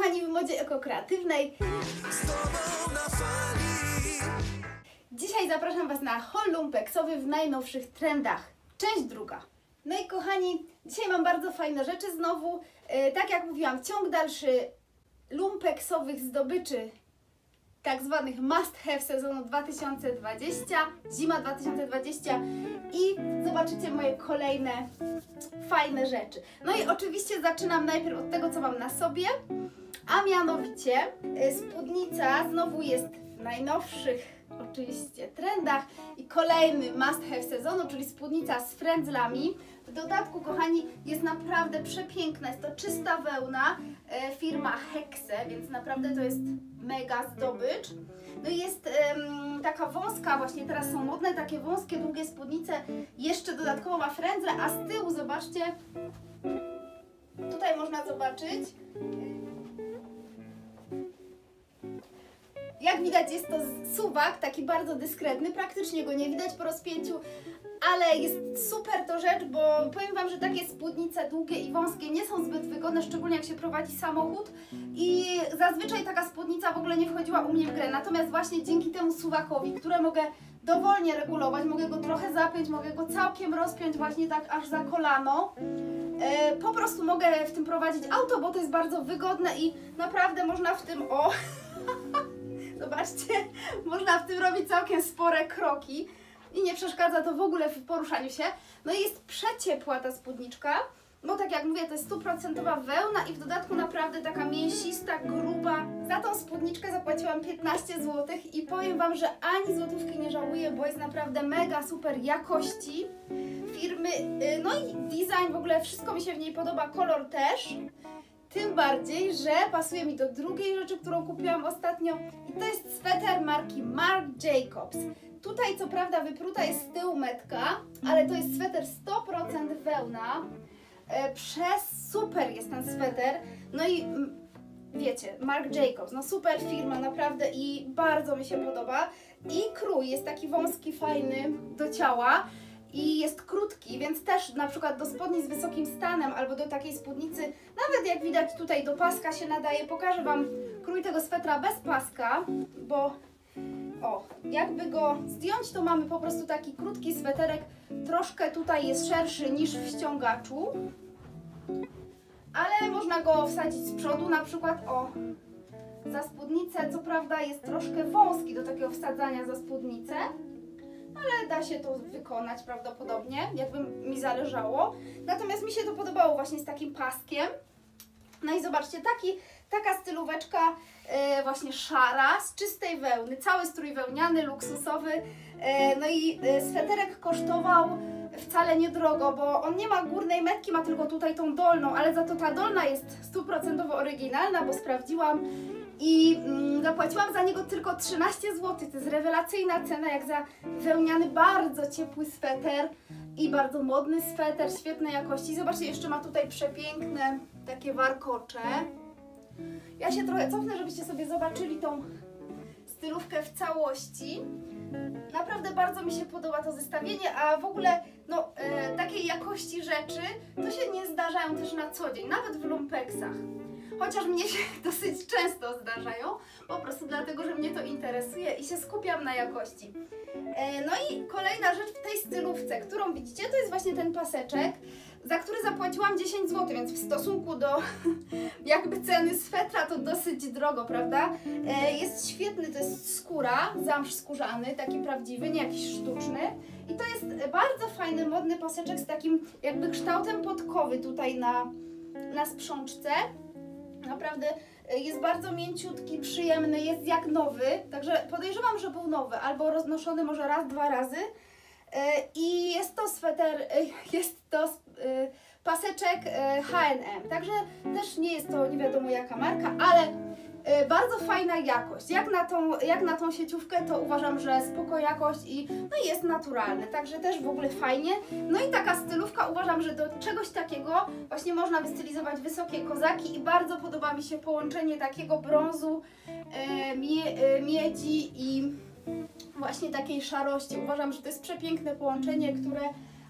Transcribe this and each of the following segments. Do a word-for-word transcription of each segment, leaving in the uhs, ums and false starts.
kochani, w modzie ekokreatywnej. Dzisiaj zapraszam Was na haul lumpeksowy w najnowszych trendach. Część druga. No i kochani, dzisiaj mam bardzo fajne rzeczy znowu. Yy, tak jak mówiłam, ciąg dalszy lumpeksowych zdobyczy, tak zwanych must have sezonu dwa tysiące dwudziestego, zima dwa tysiące dwudziesta i zobaczycie moje kolejne fajne rzeczy. No i oczywiście zaczynam najpierw od tego, co mam na sobie, a mianowicie y, spódnica znowu jest w najnowszych oczywiście trendach i kolejny must have sezonu, czyli spódnica z frędzlami. W dodatku, kochani, jest naprawdę przepiękna, jest to czysta wełna, e, firma Hexe, więc naprawdę to jest mega zdobycz. No i jest em, taka wąska, właśnie teraz są modne takie wąskie, długie spódnice, jeszcze dodatkowo ma frędzle, a z tyłu zobaczcie, tutaj można zobaczyć, jak widać jest to suwak, taki bardzo dyskretny, praktycznie go nie widać po rozpięciu, ale jest super to rzecz, bo powiem Wam, że takie spódnice długie i wąskie nie są zbyt wygodne, szczególnie jak się prowadzi samochód i zazwyczaj taka spódnica w ogóle nie wchodziła u mnie w grę, natomiast właśnie dzięki temu suwakowi, które mogę dowolnie regulować, mogę go trochę zapiąć, mogę go całkiem rozpiąć właśnie tak aż za kolano, e, po prostu mogę w tym prowadzić auto, bo to jest bardzo wygodne i naprawdę można w tym, o, zobaczcie, można w tym robić całkiem spore kroki. I nie przeszkadza to w ogóle w poruszaniu się. No i jest przeciepła ta spódniczka, bo tak jak mówię, to jest stuprocentowa wełna i w dodatku naprawdę taka mięsista, gruba. Za tą spódniczkę zapłaciłam piętnaście złotych i powiem Wam, że ani złotówki nie żałuję, bo jest naprawdę mega super jakości firmy. No i design, w ogóle wszystko mi się w niej podoba, kolor też. Tym bardziej, że pasuje mi do drugiej rzeczy, którą kupiłam ostatnio i to jest sweter marki Marc Jacobs. Tutaj co prawda wypruta jest z tyłu metka, ale to jest sweter sto procent wełna. E, przez super jest ten sweter. No i m, wiecie, Marc Jacobs, no super firma naprawdę i bardzo mi się podoba. I krój jest taki wąski, fajny do ciała i jest krótki, więc też na przykład do spodni z wysokim stanem albo do takiej spódnicy, nawet jak widać tutaj do paska się nadaje. Pokażę Wam krój tego swetra bez paska, bo o, jakby go zdjąć, to mamy po prostu taki krótki sweterek, troszkę tutaj jest szerszy niż w ściągaczu, ale można go wsadzić z przodu, na przykład o, za spódnicę, co prawda jest troszkę wąski do takiego wsadzania za spódnicę, ale da się to wykonać prawdopodobnie, jakby mi zależało, natomiast mi się to podobało właśnie z takim paskiem. No i zobaczcie, taki, taka stylóweczka e, właśnie szara, z czystej wełny, cały strój wełniany, luksusowy. E, no i e, sweterek kosztował wcale niedrogo, bo on nie ma górnej metki, ma tylko tutaj tą dolną, ale za to ta dolna jest stuprocentowo oryginalna, bo sprawdziłam i mm, zapłaciłam za niego tylko trzynaście złotych. To jest rewelacyjna cena jak za wełniany, bardzo ciepły sweter i bardzo modny sweter, świetnej jakości. Zobaczcie, jeszcze ma tutaj przepiękne takie warkocze. Ja się trochę cofnę, żebyście sobie zobaczyli tą stylówkę w całości. Naprawdę bardzo mi się podoba to zestawienie, a w ogóle no, e, takiej jakości rzeczy to się nie zdarzają też na co dzień, nawet w lumpeksach. Chociaż mnie się dosyć często zdarzają, po prostu dlatego, że mnie to interesuje i się skupiam na jakości. E, no i kolejna rzecz w tej stylówce, którą widzicie, to jest właśnie ten paseczek, za który zapłaciłam dziesięć złotych, więc w stosunku do jakby ceny swetra to dosyć drogo, prawda? E, jest świetny, to jest skóra, zamsz skórzany, taki prawdziwy, nie jakiś sztuczny. I to jest bardzo fajny, modny paseczek z takim jakby kształtem podkowy tutaj na, na sprzączce. Naprawdę jest bardzo mięciutki, przyjemny, jest jak nowy, także podejrzewam, że był nowy, albo roznoszony może raz, dwa razy. I jest to sweter, jest to paseczek H and M, także też nie jest to nie wiadomo jaka marka, ale bardzo fajna jakość. Jak na tą, jak na tą sieciówkę, to uważam, że spoko jakość i no jest naturalny, także też w ogóle fajnie. No i taka stylówka, uważam, że do czegoś takiego właśnie można wystylizować wysokie kozaki i bardzo podoba mi się połączenie takiego brązu, e, mie, e, miedzi i właśnie takiej szarości. Uważam, że to jest przepiękne połączenie, które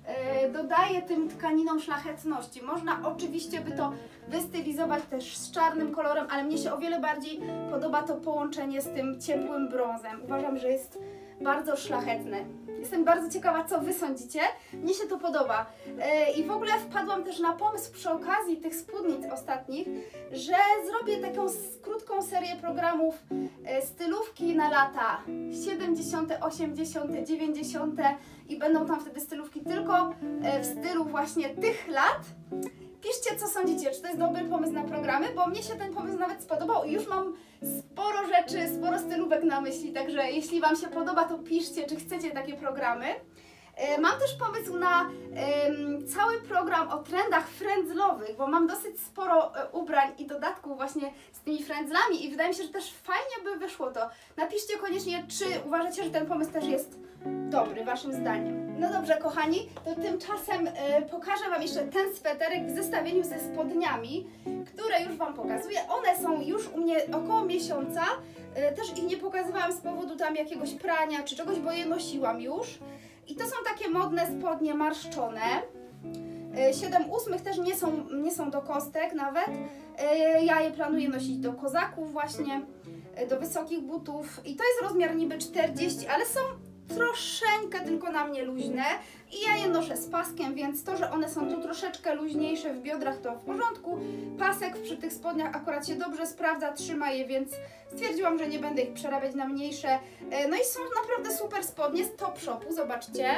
dodaje tym tkaninom szlachetności. Można oczywiście by to wystylizować też z czarnym kolorem, ale mnie się o wiele bardziej podoba to połączenie z tym ciepłym brązem. Uważam, że jest bardzo szlachetne. Jestem bardzo ciekawa, co Wy sądzicie. Mnie się to podoba. I w ogóle wpadłam też na pomysł przy okazji tych spódnic ostatnich, że zrobię taką krótką serię programów stylówki na lata siedemdziesiąte, osiemdziesiąte, dziewięćdziesiąte i będą tam wtedy stylówki tylko w stylu właśnie tych lat. Piszcie, co sądzicie, czy to jest dobry pomysł na programy, bo mnie się ten pomysł nawet spodobał i już mam sporo rzeczy, sporo stylówek na myśli, także jeśli Wam się podoba, to piszcie, czy chcecie takie programy. Mam też pomysł na um, cały program o trendach frędzlowych, bo mam dosyć sporo ubrań i dodatków właśnie z tymi frędzlami i wydaje mi się, że też fajnie by wyszło to. Napiszcie koniecznie, czy uważacie, że ten pomysł też jest dobry, Waszym zdaniem. No dobrze, kochani, to tymczasem y, pokażę Wam jeszcze ten sweterek w zestawieniu ze spodniami, które już Wam pokazuję. One są już u mnie około miesiąca. Y, też ich nie pokazywałam z powodu tam jakiegoś prania czy czegoś, bo je nosiłam już. I to są takie modne spodnie marszczone. siedem ósmych też nie są, nie są do kostek nawet. Ja je planuję nosić do kozaków właśnie, do wysokich butów. I to jest rozmiar niby czterdzieści, ale są troszeczkę tylko na mnie luźne. I ja je noszę z paskiem, więc to, że one są tu troszeczkę luźniejsze w biodrach, to w porządku. Pasek przy tych spodniach akurat się dobrze sprawdza, trzyma je, więc stwierdziłam, że nie będę ich przerabiać na mniejsze. No i są naprawdę super spodnie z Topshopu, zobaczcie.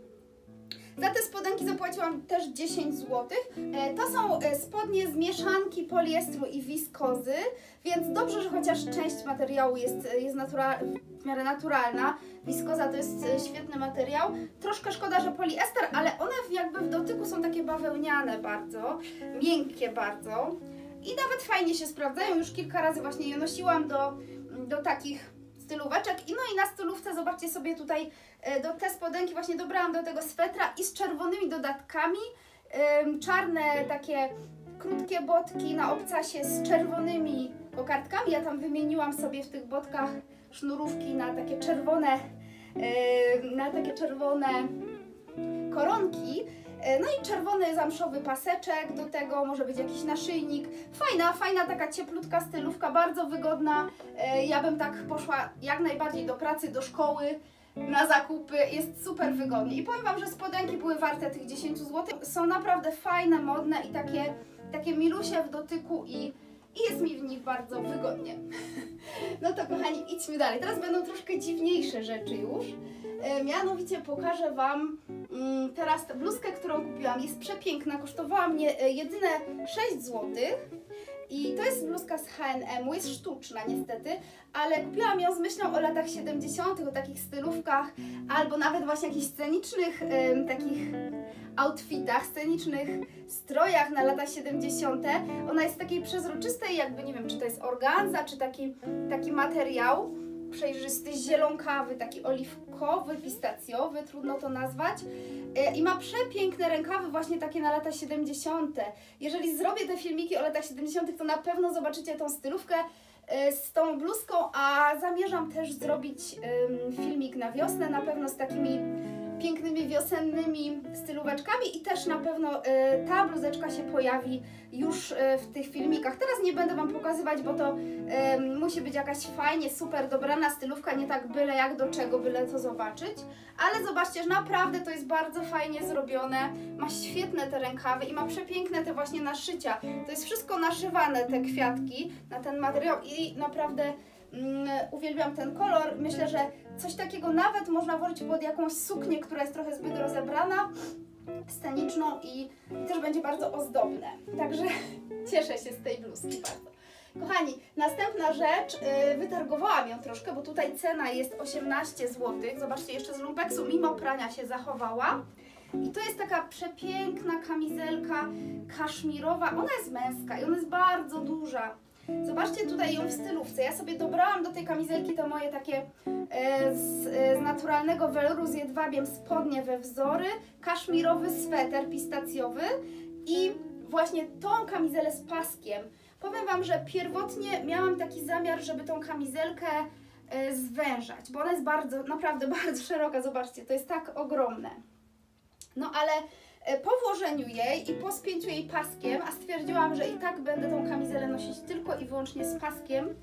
Za te spodenki zapłaciłam też dziesięć złotych. To są spodnie z mieszanki poliestru i wiskozy, więc dobrze, że chociaż część materiału jest, jest natura w miarę naturalna. Wiskoza to jest świetny materiał. Troszkę szkoda, że poliester, ale one jakby w dotyku są takie bawełniane bardzo, miękkie bardzo i nawet fajnie się sprawdzają. Już kilka razy właśnie je nosiłam do, do takich stylóweczek. I no i na stylówce zobaczcie sobie tutaj do te spodenki właśnie dobrałam do tego swetra i z czerwonymi dodatkami. Czarne takie krótkie botki na obcasie z czerwonymi kokardkami. Ja tam wymieniłam sobie w tych botkach sznurówki na takie czerwone, na takie czerwone koronki. No i czerwony zamszowy paseczek, do tego może być jakiś naszyjnik. Fajna, fajna taka cieplutka stylówka, bardzo wygodna. Ja bym tak poszła jak najbardziej do pracy, do szkoły, na zakupy. Jest super wygodnie. I powiem Wam, że spodenki były warte tych dziesięć złotych. Są naprawdę fajne, modne i takie, takie milusie w dotyku i, i jest mi w nich bardzo wygodnie. No to kochani, idźmy dalej. Teraz będą troszkę dziwniejsze rzeczy już. Mianowicie pokażę Wam teraz tę bluzkę, którą kupiłam. Jest przepiękna, kosztowała mnie jedyne sześć złotych. I to jest bluzka z H and M, jest sztuczna niestety, ale kupiłam ją z myślą o latach siedemdziesiątych, o takich stylówkach, albo nawet właśnie jakichś scenicznych ym, takich outfitach, scenicznych strojach na lata siedemdziesiąte. Ona jest takiej przezroczystej, jakby nie wiem, czy to jest organza, czy taki, taki materiał przejrzysty, zielonkawy, taki oliwkowy, pistacjowy, trudno to nazwać. I ma przepiękne rękawy właśnie takie na lata siedemdziesiąte. Jeżeli zrobię te filmiki o latach siedemdziesiątych, to na pewno zobaczycie tą stylówkę z tą bluzką, a zamierzam też zrobić filmik na wiosnę, na pewno z takimi pięknymi wiosennymi stylóweczkami i też na pewno y, ta bluzeczka się pojawi już y, w tych filmikach. Teraz nie będę Wam pokazywać, bo to y, musi być jakaś fajnie, super dobrana stylówka, nie tak byle jak do czego, byle to zobaczyć. Ale zobaczcie, że naprawdę to jest bardzo fajnie zrobione, ma świetne te rękawy i ma przepiękne te właśnie naszycia. To jest wszystko naszywane, te kwiatki na ten materiał i naprawdę Mm, uwielbiam ten kolor. Myślę, że coś takiego nawet można włożyć pod jakąś suknię, która jest trochę zbyt rozebrana, sceniczną i, i też będzie bardzo ozdobne. Także cieszę się z tej bluzki bardzo. Kochani, następna rzecz, yy, wytargowałam ją troszkę, bo tutaj cena jest osiemnaście złotych. Zobaczcie, jeszcze z lumpeksu mimo prania się zachowała. I to jest taka przepiękna kamizelka kaszmirowa. Ona jest męska i ona jest bardzo duża. Zobaczcie tutaj ją w stylówce. Ja sobie dobrałam do tej kamizelki te moje takie e, z, e, z naturalnego weloru z jedwabiem spodnie we wzory, kaszmirowy sweter pistacjowy i właśnie tą kamizelę z paskiem. Powiem Wam, że pierwotnie miałam taki zamiar, żeby tą kamizelkę e, zwężać, bo ona jest bardzo, naprawdę bardzo szeroka. Zobaczcie, to jest tak ogromne. No ale po włożeniu jej i po spięciu jej paskiem, a stwierdziłam, że i tak będę tą kamizelę nosić tylko i wyłącznie z paskiem,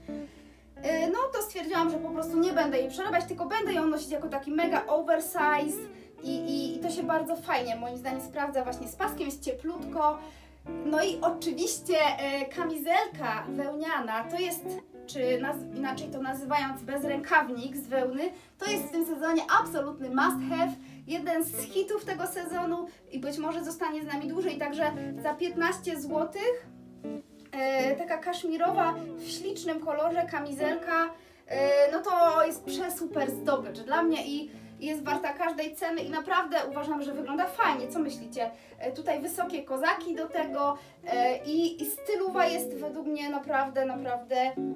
no to stwierdziłam, że po prostu nie będę jej przerabiać, tylko będę ją nosić jako taki mega oversize i, i, i to się bardzo fajnie moim zdaniem sprawdza właśnie z paskiem, jest cieplutko. No i oczywiście e, kamizelka wełniana to jest, czy naz inaczej to nazywając bezrękawnik z wełny, to jest w tym sezonie absolutny must have, jeden z hitów tego sezonu i być może zostanie z nami dłużej, także za piętnaście złotych e, taka kaszmirowa w ślicznym kolorze kamizelka, e, no to jest przesuper zdobycz dla mnie i jest warta każdej ceny i naprawdę uważam, że wygląda fajnie. Co myślicie? E, tutaj wysokie kozaki do tego e, i, i stylowa jest według mnie naprawdę, naprawdę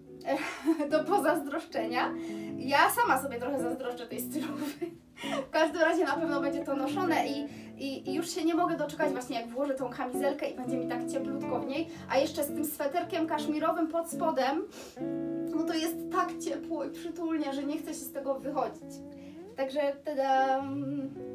e, do pozazdroszczenia. Ja sama sobie trochę zazdroszczę tej stylowy. W każdym razie na pewno będzie to noszone i, i, i już się nie mogę doczekać właśnie jak włożę tą kamizelkę i będzie mi tak cieplutko w niej, a jeszcze z tym sweterkiem kaszmirowym pod spodem, no to jest tak ciepło i przytulnie, że nie chce się z tego wychodzić. Także tadam.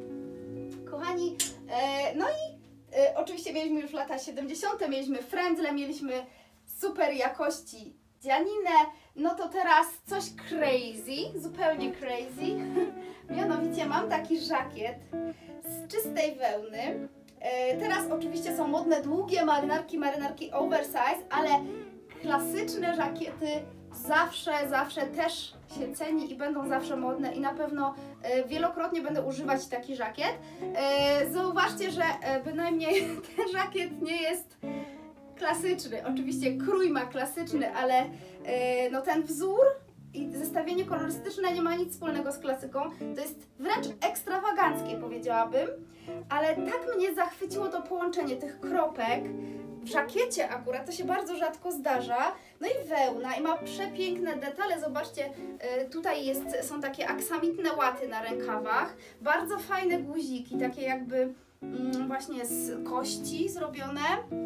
Kochani, e, no i e, oczywiście mieliśmy już lata siedemdziesiąte, mieliśmy frędzle, mieliśmy super jakości dzianinę, no to teraz coś crazy, zupełnie crazy, mianowicie mam taki żakiet z czystej wełny, e, teraz oczywiście są modne długie marynarki, marynarki oversize, ale klasyczne żakiety zawsze, zawsze też się ceni i będą zawsze modne i na pewno e, wielokrotnie będę używać taki żakiet. E, zauważcie, że e, bynajmniej ten żakiet nie jest klasyczny. Oczywiście krój ma klasyczny, ale e, no ten wzór i zestawienie kolorystyczne nie ma nic wspólnego z klasyką. To jest wręcz ekstrawaganckie, powiedziałabym, ale tak mnie zachwyciło to połączenie tych kropek w żakiecie akurat, to się bardzo rzadko zdarza. No i wełna i ma przepiękne detale, zobaczcie, tutaj jest, są takie aksamitne łaty na rękawach, bardzo fajne guziki, takie jakby mm, właśnie z kości zrobione.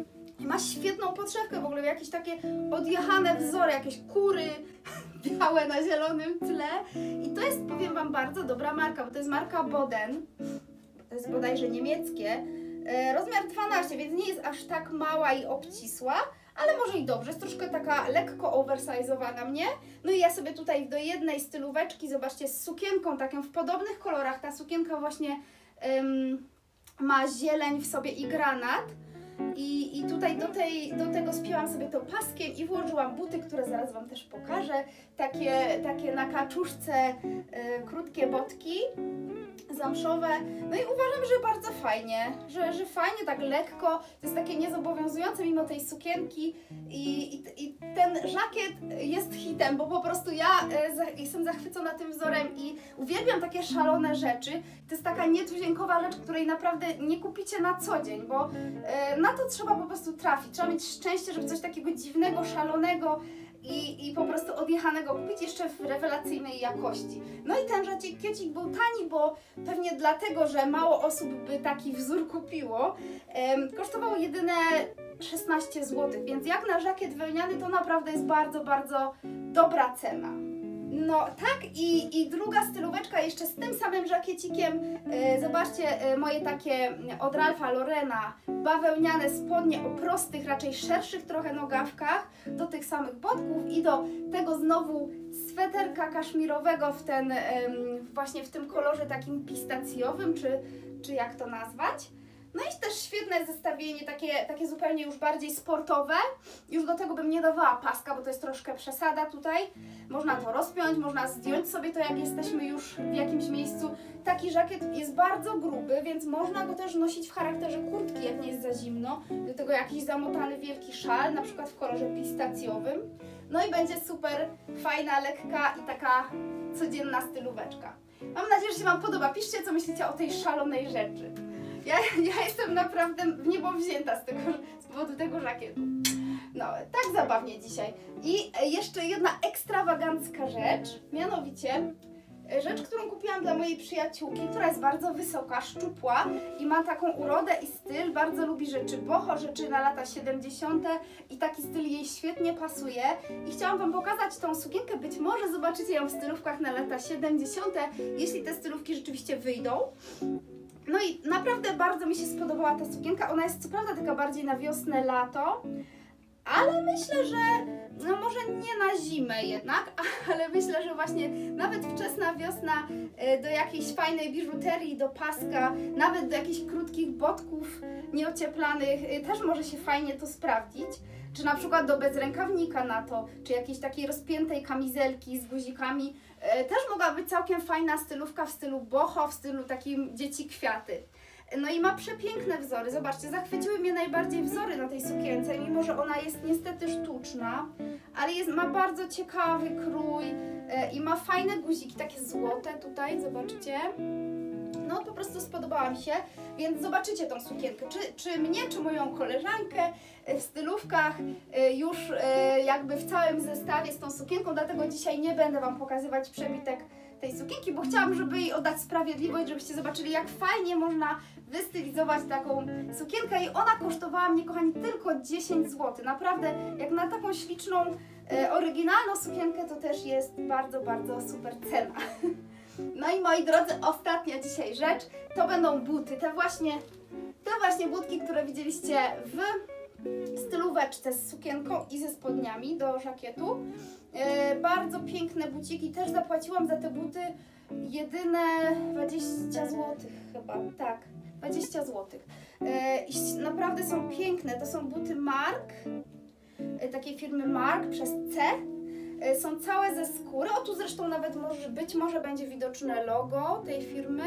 I ma świetną podszewkę, w ogóle jakieś takie odjechane wzory, jakieś kury białe na zielonym tle. I to jest, powiem Wam, bardzo dobra marka, bo to jest marka Boden, to jest bodajże niemieckie. Rozmiar dwanaście, więc nie jest aż tak mała i obcisła, ale może i dobrze, jest troszkę taka lekko oversize'owa na mnie. No i ja sobie tutaj do jednej stylóweczki, zobaczcie, z sukienką taką w podobnych kolorach, ta sukienka właśnie ym, ma zieleń w sobie i granat. I, i tutaj do, tej, do tego spięłam sobie to paskiem i włożyłam buty, które zaraz Wam też pokażę. Takie, takie na kaczuszce y, krótkie botki zamszowe. No i uważam, że bardzo fajnie, że, że fajnie, tak lekko, to jest takie niezobowiązujące mimo tej sukienki i, i, i ten żakiet jest hitem, bo po prostu ja y, za, jestem zachwycona tym wzorem i uwielbiam takie szalone rzeczy. To jest taka nietuzinkowa rzecz, której naprawdę nie kupicie na co dzień, bo y, na to trzeba po prostu trafić, trzeba mieć szczęście, żeby coś takiego dziwnego, szalonego I, i po prostu odjechanego kupić jeszcze w rewelacyjnej jakości. No i ten żakiecik był tani, bo pewnie dlatego, że mało osób by taki wzór kupiło, em, kosztował jedyne szesnaście złotych, więc jak na żakiet wełniany to naprawdę jest bardzo, bardzo dobra cena. No tak i, i druga stylóweczka jeszcze z tym samym żakiecikiem, e, zobaczcie e, moje takie od Ralpha Laurena bawełniane spodnie o prostych, raczej szerszych trochę nogawkach do tych samych botków i do tego znowu sweterka kaszmirowego w ten e, właśnie w tym kolorze takim pistacjowym, czy, czy jak to nazwać. No i też świetne zestawienie, takie, takie zupełnie już bardziej sportowe. Już do tego bym nie dawała paska, bo to jest troszkę przesada tutaj. Można to rozpiąć, można zdjąć sobie to, jak jesteśmy już w jakimś miejscu. Taki żakiet jest bardzo gruby, więc można go też nosić w charakterze kurtki, jak nie jest za zimno. Do tego jakiś zamotany wielki szal, na przykład w kolorze pistacjowym. No i będzie super fajna, lekka i taka codzienna stylóweczka. Mam nadzieję, że się Wam podoba. Piszcie, co myślicie o tej szalonej rzeczy. Ja, ja jestem naprawdę w niebo wzięta z, tego, z powodu tego żakietu. No, tak zabawnie dzisiaj. I jeszcze jedna ekstrawagancka rzecz, mianowicie rzecz, którą kupiłam dla mojej przyjaciółki, która jest bardzo wysoka, szczupła i ma taką urodę i styl, bardzo lubi rzeczy boho, rzeczy na lata siedemdziesiąte i taki styl jej świetnie pasuje. I chciałam Wam pokazać tą sukienkę, być może zobaczycie ją w stylówkach na lata siedemdziesiąte, jeśli te stylówki rzeczywiście wyjdą. No i naprawdę bardzo mi się spodobała ta sukienka. Ona jest co prawda taka bardziej na wiosnę, lato, ale myślę, że no może nie na zimę jednak, ale myślę, że właśnie nawet wczesna wiosna do jakiejś fajnej biżuterii, do paska, nawet do jakichś krótkich botków nieocieplanych też może się fajnie to sprawdzić. Czy na przykład do bezrękawnika na to, czy jakiejś takiej rozpiętej kamizelki z guzikami. Też mogła być całkiem fajna stylówka w stylu boho, w stylu takim dzieci kwiaty. No i ma przepiękne wzory. Zobaczcie, zachwyciły mnie najbardziej wzory na tej sukience, mimo że ona jest niestety sztuczna, ale jest, ma bardzo ciekawy krój e, i ma fajne guziki, takie złote tutaj, zobaczcie. No po prostu spodobała mi się, więc zobaczycie tą sukienkę, czy, czy mnie, czy moją koleżankę w stylówkach już jakby w całym zestawie z tą sukienką, dlatego dzisiaj nie będę Wam pokazywać przebitek tej sukienki, bo chciałam, żeby jej oddać sprawiedliwość, żebyście zobaczyli, jak fajnie można wystylizować taką sukienkę i ona kosztowała mnie, kochani, tylko dziesięć złotych. Naprawdę, jak na taką śliczną, oryginalną sukienkę, to też jest bardzo, bardzo super cena. No i moi drodzy, ostatnia dzisiaj rzecz, to będą buty, te właśnie, te właśnie butki, które widzieliście w stylóweczce z sukienką i ze spodniami do żakietu. E, bardzo piękne buciki, też zapłaciłam za te buty jedyne dwadzieścia złotych chyba, tak, dwadzieścia złotych. E, i naprawdę są piękne, to są buty Mark, e, takiej firmy Mark przez C. Są całe ze skóry, o tu zresztą nawet może, być może będzie widoczne logo tej firmy.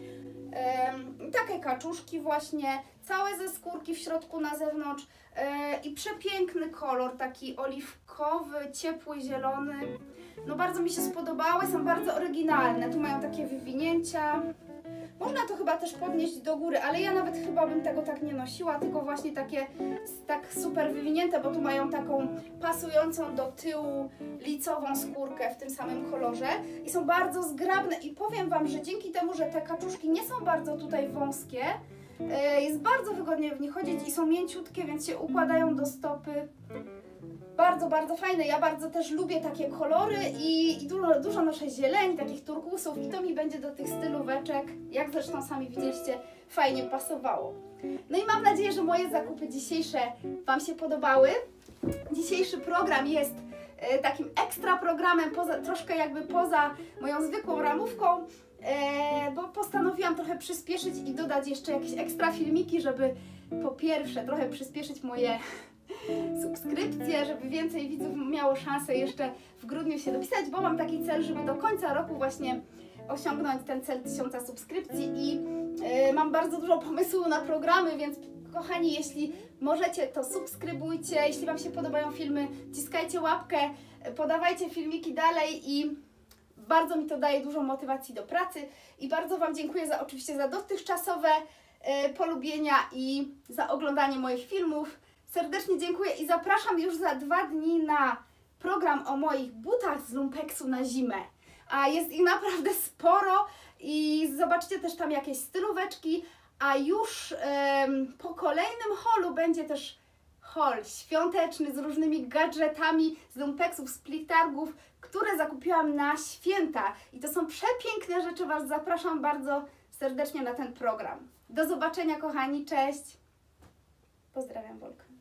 Ehm, takie kaczuszki właśnie, całe ze skórki w środku, na zewnątrz ehm, i przepiękny kolor, taki oliwkowy, ciepły, zielony. No bardzo mi się spodobały, są bardzo oryginalne, tu mają takie wywinięcia. Można to chyba też podnieść do góry, ale ja nawet chyba bym tego tak nie nosiła, tylko właśnie takie tak super wywinięte, bo tu mają taką pasującą do tyłu licową skórkę w tym samym kolorze i są bardzo zgrabne i powiem Wam, że dzięki temu, że te kaczuszki nie są bardzo tutaj wąskie, jest bardzo wygodnie w nich chodzić i są mięciutkie, więc się układają do stopy. Bardzo, bardzo fajne. Ja bardzo też lubię takie kolory i, i dużo, dużo noszę zieleni, takich turkusów i to mi będzie do tych stylóweczek, jak zresztą sami widzieliście, fajnie pasowało. No i mam nadzieję, że moje zakupy dzisiejsze Wam się podobały. Dzisiejszy program jest e, takim ekstra programem, poza, troszkę jakby poza moją zwykłą ramówką, e, bo postanowiłam trochę przyspieszyć i dodać jeszcze jakieś ekstra filmiki, żeby po pierwsze trochę przyspieszyć moje subskrypcje, żeby więcej widzów miało szansę jeszcze w grudniu się dopisać, bo mam taki cel, żeby do końca roku właśnie osiągnąć ten cel tysiąca subskrypcji i yy, mam bardzo dużo pomysłów na programy, więc kochani, jeśli możecie, to subskrybujcie, jeśli Wam się podobają filmy, wciskajcie łapkę, podawajcie filmiki dalej i bardzo mi to daje dużo motywacji do pracy i bardzo Wam dziękuję za oczywiście za dotychczasowe yy, polubienia i za oglądanie moich filmów. Serdecznie dziękuję i zapraszam już za dwa dni na program o moich butach z lumpeksu na zimę. A jest ich naprawdę sporo i zobaczcie też tam jakieś stylóweczki, a już ym, po kolejnym holu będzie też haul świąteczny z różnymi gadżetami z lumpeksów, z plitargów, które zakupiłam na święta. I to są przepiękne rzeczy, Was zapraszam bardzo serdecznie na ten program. Do zobaczenia, kochani, cześć! Pozdrawiam, Wolka.